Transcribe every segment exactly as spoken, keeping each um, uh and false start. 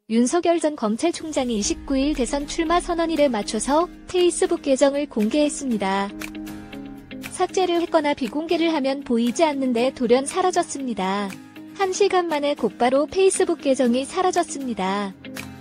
윤석열 전 검찰총장이 이십구 일 대선 출마 선언일에 맞춰서 페이스북 계정을 공개했습니다. 삭제를 했거나 비공개를 하면 보이지 않는데 돌연 사라졌습니다. 한 시간 만에 곧바로 페이스북 계정이 사라졌습니다.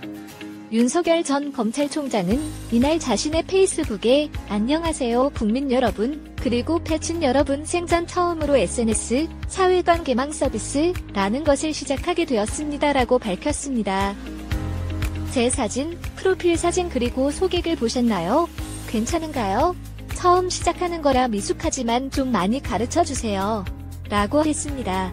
윤석열 전 검찰총장은 이날 자신의 페이스북에 안녕하세요 국민 여러분, 그리고 패친 여러분 생전 처음으로 에스엔에스 사회관 개망 서비스라는 것을 시작하게 되었습니다라고 밝혔습니다. 제 사진, 프로필 사진 그리고 소개글 보셨나요? 괜찮은가요? 처음 시작하는 거라 미숙하지만 좀 많이 가르쳐주세요. 라고 했습니다.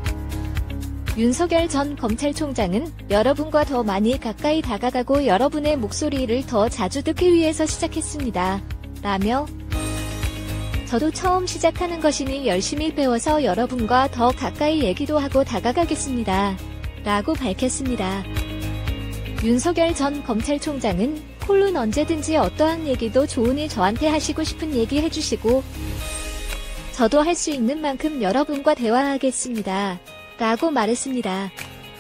윤석열 전 검찰총장은 여러분과 더 많이 가까이 다가가고 여러분의 목소리를 더 자주 듣기 위해서 시작했습니다. 라며 저도 처음 시작하는 것이니 열심히 배워서 여러분과 더 가까이 얘기도 하고 다가가겠습니다. 라고 밝혔습니다. 윤석열 전 검찰총장은 콜론 언제든지 어떠한 얘기도 좋으니 저한테 하시고 싶은 얘기 해주시고 저도 할 수 있는 만큼 여러분과 대화하겠습니다. 라고 말했습니다.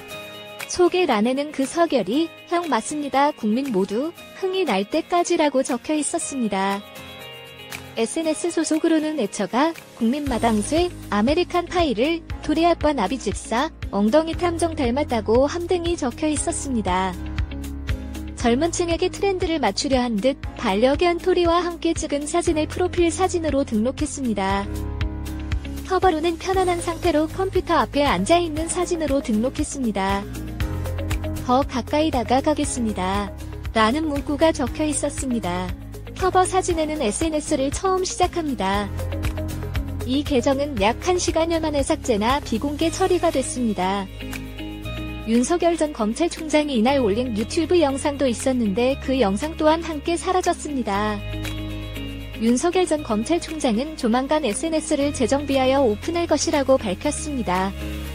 소개란에는 그 서결이 형 맞습니다. 국민 모두 흥이 날 때까지라고 적혀 있었습니다. 에스엔에스 소속으로는 애처가 국민마당쇠, 아메리칸 파이를, 도리아빠 나비집사, 엉덩이 탐정 닮았다고 함 등이 적혀 있었습니다. 젊은 층에게 트렌드를 맞추려 한 듯 반려견 토리와 함께 찍은 사진을 프로필 사진으로 등록했습니다. 커버로는 편안한 상태로 컴퓨터 앞에 앉아있는 사진으로 등록했습니다. 더 가까이 다가가겠습니다. 라는 문구가 적혀 있었습니다. 커버 사진에는 에스엔에스를 처음 시작합니다. 이 계정은 약 한 시간여 만에 삭제나 비공개 처리가 됐습니다. 윤석열 전 검찰총장이 이날 올린 유튜브 영상도 있었는데 그 영상 또한 함께 사라졌습니다. 윤석열 전 검찰총장은 조만간 에스엔에스를 재정비하여 오픈할 것이라고 밝혔습니다.